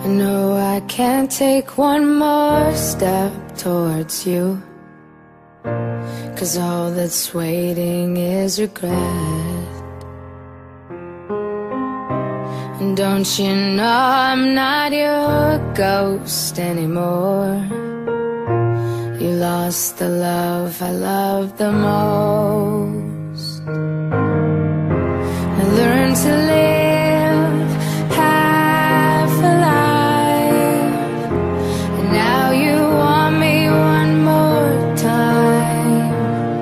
I know I can't take one more step towards you, 'cause all that's waiting is regret. And don't you know I'm not your ghost anymore? You lost the love I loved the most. I learned to live half alive, and now you want me one more time.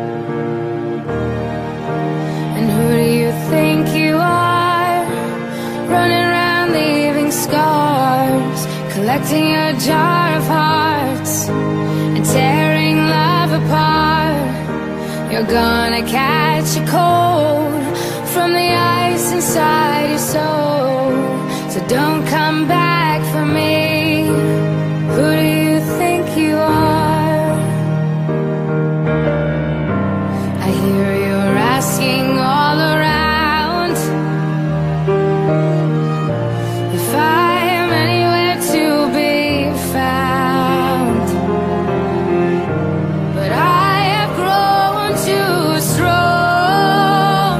And who do you think you are, running around leaving scars, collecting a jar of hearts and tearing love apart? You're gonna catch a cold from the ice inside your soul, so don't come back for me. Who do you think you are? I hear you're asking all around if I am anywhere to be found, but I have grown too strong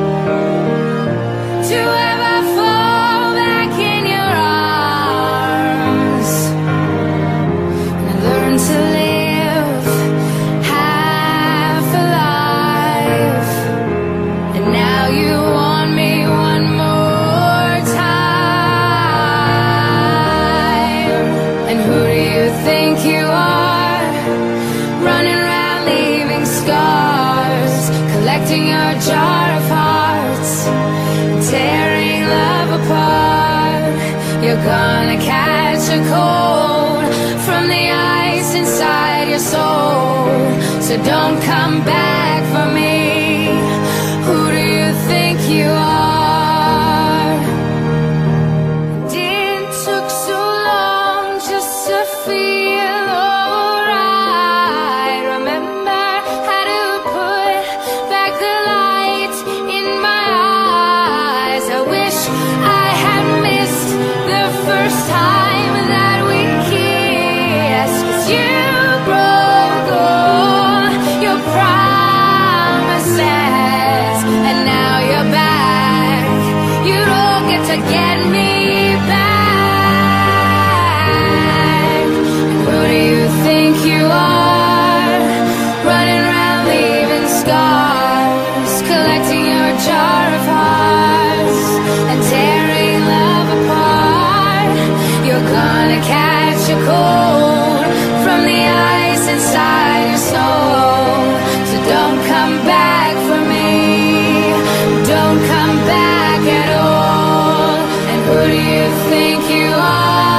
to ever fall back in your arms. And I learned to live half alive, and now you want me one more time. And who do you think you are, running around leaving scars, collecting your jar of hearts, tearing love apart? You're gonna catch a cold from the ice inside your soul, so don't come back for me. Who do you think you are? It took so long just to feel alright. Remember how to put back the light in my eyes. I wish I had missed the first time that we kissed, 'cause you broke all your promises, and now you're back. You don't get to get me back. Who do you think you are, running around leaving scars, collecting your jar of hearts and tearing love apart? You're gonna catch a cold from the ice inside your soul, so don't come back for me. Don't come back at all. And who do you think you are?